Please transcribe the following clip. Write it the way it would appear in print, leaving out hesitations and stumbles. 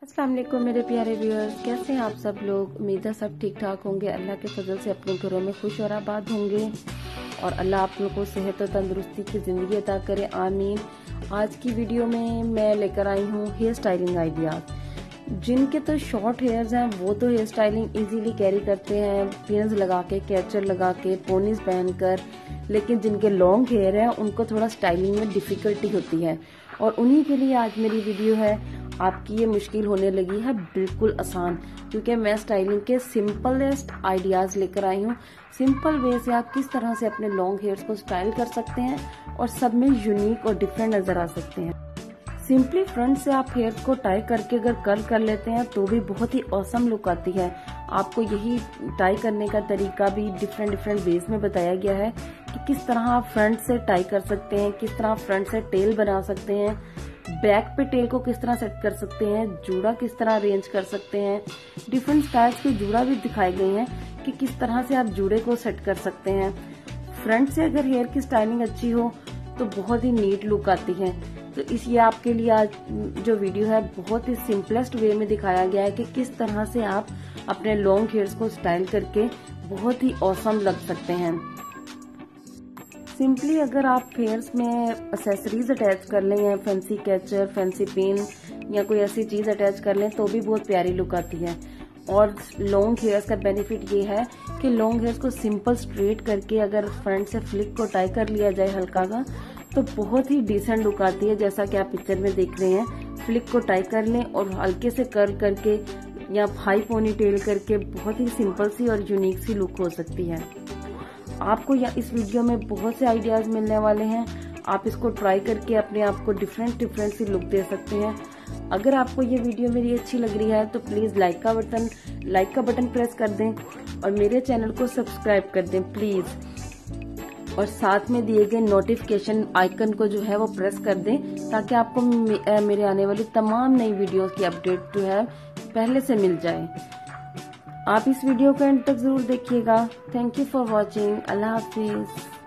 अस्सलाम वालेकुम मेरे प्यारे व्यूअर्स, कैसे हैं आप सब लोग। उम्मीद है सब ठीक ठाक होंगे। अल्लाह के फजल से अपने घरों में खुश और आबाद होंगे और अल्लाह आप लोगों को सेहत और तंदुरुस्ती की ज़िंदगी अता करे, आमीन। आज की वीडियो में मैं लेकर आई हूँ हेयर स्टाइलिंग आइडियाज़। जिनके तो शॉर्ट हेयर्स हैं वो तो हेयर स्टाइलिंग इजीली कैरी करते हैं, पिन्स लगा के, कैचर लगा के, पोनीज पहनकर। लेकिन जिनके लॉन्ग हेयर है उनको थोड़ा स्टाइलिंग में डिफिकल्टी होती है और उन्हीं के लिए आज मेरी वीडियो है। आपकी ये मुश्किल होने लगी है बिल्कुल आसान, क्योंकि मैं स्टाइलिंग के सिंपलेस्ट आइडियाज लेकर आई हूँ। सिंपल वे से आप किस तरह से अपने लॉन्ग हेयर्स को स्टाइल कर सकते हैं और सब में यूनिक और डिफरेंट नजर आ सकते हैं। सिंपली फ्रंट से आप हेयर को टाई करके अगर कर्ल कर लेते हैं तो भी बहुत ही औसम लुक आती है। आपको यही टाई करने का तरीका भी डिफरेंट वेज में बताया गया है कि किस तरह आप फ्रंट से टाई कर सकते हैं, किस तरह फ्रंट से टेल बना सकते हैं, बैक पे टेल को किस तरह सेट कर सकते हैं, जूड़ा किस तरह अरेंज कर सकते हैं। डिफरेंट स्टाइल्स के जूड़ा भी दिखाए गए हैं कि किस तरह से आप जूड़े को सेट कर सकते हैं। फ्रंट से अगर हेयर की स्टाइलिंग अच्छी हो तो बहुत ही नीट लुक आती है। तो इसलिए आपके लिए आज जो वीडियो है बहुत ही सिंपलेस्ट वे में दिखाया गया है कि किस तरह से आप अपने लॉन्ग हेयर्स को स्टाइल करके बहुत ही ऑसम लग सकते हैं। सिंपली अगर आप हेयर्स में एक्सेसरीज अटैच कर लें या फैंसी कैचर, फैंसी पिन या कोई ऐसी चीज अटैच कर लें तो भी बहुत प्यारी लुक आती है। और लॉन्ग हेयर्स का बेनिफिट ये है कि लॉन्ग हेयर्स को सिंपल स्ट्रेट करके अगर फ्रंट से फ्लिक को टाई कर लिया जाए हल्का सा तो बहुत ही डिसेंट लुक आती है। जैसा कि आप पिक्चर में देख रहे हैं, फ्लिक को टाई कर लें और हल्के से कर्ल करके या हाई पोनी टेल करके बहुत ही सिंपल सी और यूनिक सी लुक हो सकती है। आपको इस वीडियो में बहुत से आइडियाज मिलने वाले हैं। आप इसको ट्राई करके अपने आप को डिफरेंट सी लुक दे सकते हैं। अगर आपको ये वीडियो मेरी अच्छी लग रही है तो प्लीज लाइक का बटन प्रेस कर दें और मेरे चैनल को सब्सक्राइब कर दें प्लीज। और साथ में दिए गए नोटिफिकेशन आइकन को जो है वो प्रेस कर दें ताकि आपको मेरे आने वाली तमाम नई वीडियोस की अपडेट जो है पहले से मिल जाए। आप इस वीडियो को एंड तक जरूर देखिएगा। Thank you for watching. अल्लाह हाफिज।